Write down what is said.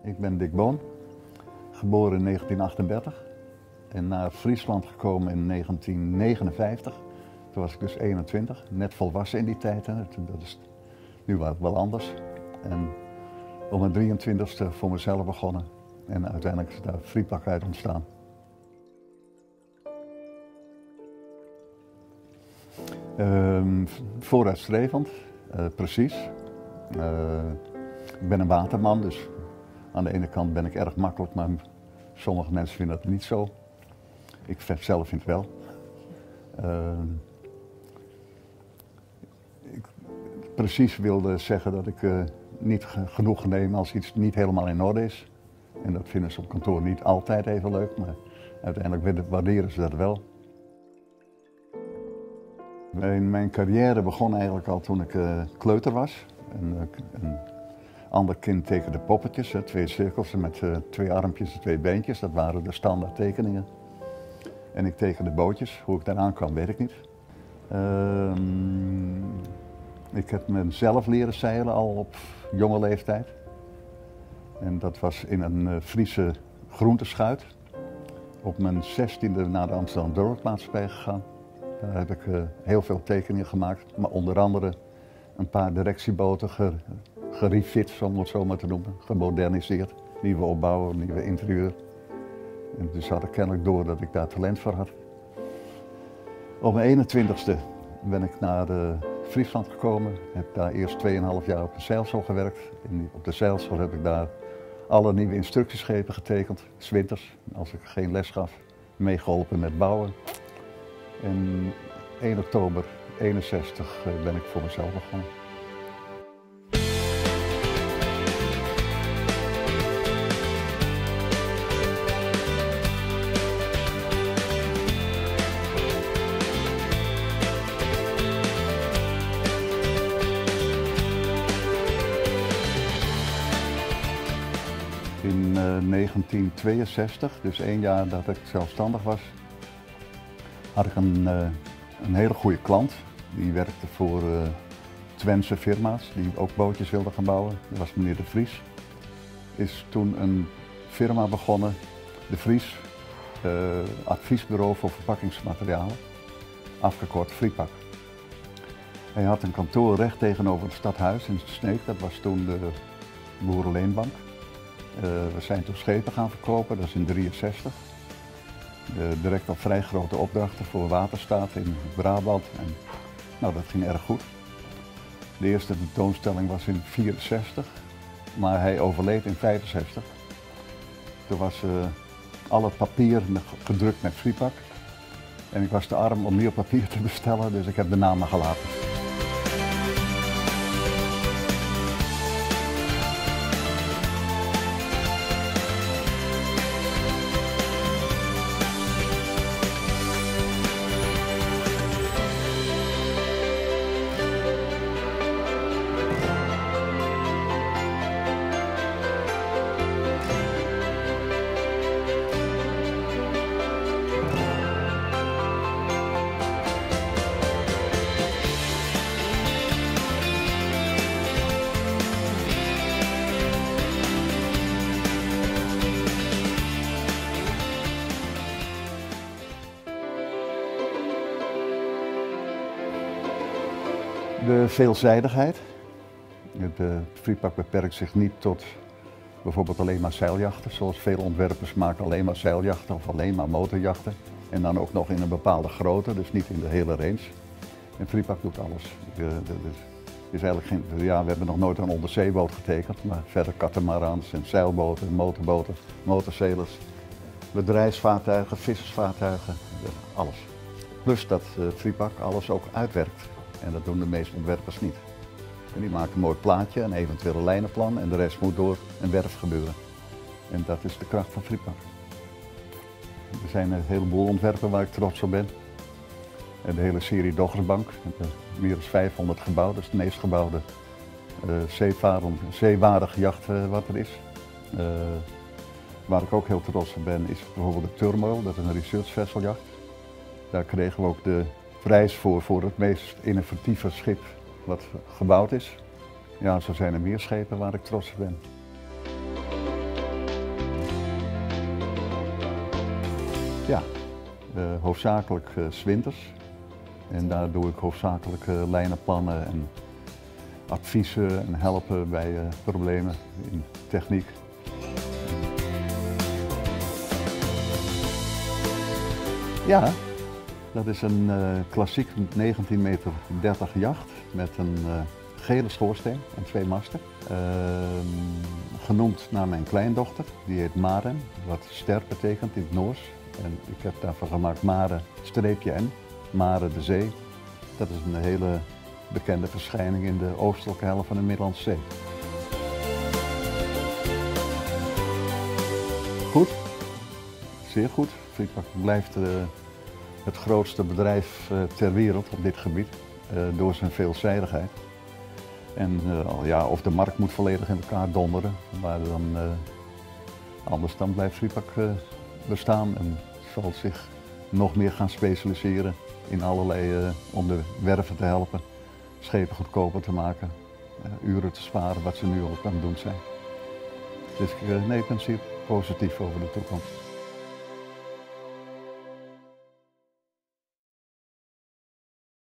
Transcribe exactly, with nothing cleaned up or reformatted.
Ik ben Dick Boon, geboren in negentien achtendertig en naar Friesland gekomen in negentien negenenvijftig. Toen was ik dus eenentwintig, net volwassen in die tijd. Hè. Dat is nu was het wel anders. En op mijn drieëntwintigste voor mezelf begonnen en uiteindelijk is daar Fripak uit ontstaan. Um, vooruitstrevend, uh, precies. Uh, ik ben een waterman, dus aan de ene kant ben ik erg makkelijk, maar sommige mensen vinden dat niet zo. Ik zelf vind het wel. Uh, ik precies wilde zeggen dat ik uh, niet genoeg neem als iets niet helemaal in orde is. En dat vinden ze op kantoor niet altijd even leuk, maar uiteindelijk waarderen ze dat wel. Mijn, mijn carrière begon eigenlijk al toen ik uh, kleuter was. En, uh, een ander kind tekende poppetjes, hè, twee cirkels met uh, twee armpjes en twee beentjes. Dat waren de standaard tekeningen. En ik tekende bootjes. Hoe ik daar aan kwam, weet ik niet. Uh, ik heb mezelf leren zeilen al op jonge leeftijd. En dat was in een uh, Friese groenteschuit. Op mijn zestiende naar de Amsterdam Dorpsmaatschappij gegaan. Daar heb ik uh, heel veel tekeningen gemaakt, maar onder andere een paar directieboten ge, gerefit, om het zo maar te noemen, gemoderniseerd. Nieuwe opbouwen, nieuwe interieur. En dus had ik kennelijk door dat ik daar talent voor had. Op mijn eenentwintigste ben ik naar uh, Friesland gekomen. Heb daar eerst tweeënhalf jaar op de zeilschool gewerkt. En op de zeilschool heb ik daar alle nieuwe instructieschepen getekend, 's winters, als ik geen les gaf, meegeholpen met bouwen. En één oktober eenenzestig ben ik voor mezelf begonnen. In uh, negentien tweeënzestig, dus één jaar dat ik zelfstandig was, had ik een, uh, een hele goede klant. Die werkte voor uh, Twentse firma's die ook bootjes wilden gaan bouwen. Dat was meneer De Vries. Is toen een firma begonnen, De Vries, uh, adviesbureau voor verpakkingsmaterialen, afgekort Fripak. Hij had een kantoor recht tegenover het stadhuis in Sneek, dat was toen de Boerenleenbank. Uh, we zijn toen schepen gaan verkopen, dat is in drieënzestig. Uh, direct al vrij grote opdrachten voor Waterstaat in Brabant. En, nou, dat ging erg goed. De eerste tentoonstelling was in vierenzestig, maar hij overleed in vijfenzestig. Toen was uh, alle papier gedrukt met Fripak. En ik was te arm om nieuw papier te bestellen, dus ik heb de naam maar gelaten. De veelzijdigheid. Het uh, Fripak beperkt zich niet tot bijvoorbeeld alleen maar zeiljachten, zoals veel ontwerpers maken alleen maar zeiljachten of alleen maar motorjachten. En dan ook nog in een bepaalde grootte, dus niet in de hele range. En Fripak doet alles. Uh, is, is eigenlijk geen, ja, we hebben nog nooit een onderzeeboot getekend, maar verder katamaraans en zeilboten, motorboten, motorzeilers, bedrijfsvaartuigen, vissersvaartuigen, uh, alles. Plus dat uh, Fripak alles ook uitwerkt. En dat doen de meeste ontwerpers niet. En die maken een mooi plaatje, een eventueel lijnenplan en de rest moet door een werf gebeuren. En dat is de kracht van Fripak. Er zijn een heleboel ontwerpen waar ik trots op ben. En de hele serie Doggersbank, meer dan vijfhonderd gebouwd, dat is het meest gebouwde uh, zeewaardige jacht uh, wat er is. Uh, waar ik ook heel trots op ben is bijvoorbeeld de Turmoil, dat is een research vesseljacht. Daar kregen we ook de prijs voor, voor het meest innovatieve schip wat gebouwd is. Ja, zo zijn er meer schepen waar ik trots op ben. Ja, uh, hoofdzakelijk uh, 's winters. En daar doe ik hoofdzakelijk uh, lijnen, plannen en adviezen en helpen bij uh, problemen in techniek. Ja, dat is een uh, klassiek negentien meter dertig jacht met een uh, gele schoorsteen en twee masten. Uh, genoemd naar mijn kleindochter, die heet Maren, wat ster betekent in het Noors. En ik heb daarvan gemaakt Mare streepje N, Mare de Zee. Dat is een hele bekende verschijning in de oostelijke helft van de Middellandse Zee. Goed, zeer goed. Friedbak blijft uh, het grootste bedrijf uh, ter wereld op dit gebied uh, door zijn veelzijdigheid. En uh, ja, of de markt moet volledig in elkaar donderen, maar dan, uh, anders dan blijft Friedbak uh, bestaan en zal zich nog meer gaan specialiseren in allerlei, uh, om de werven te helpen, schepen goedkoper te maken, uh, uren te sparen, wat ze nu al aan het doen zijn. Dus uh, nee, ik ben zeer positief over de toekomst.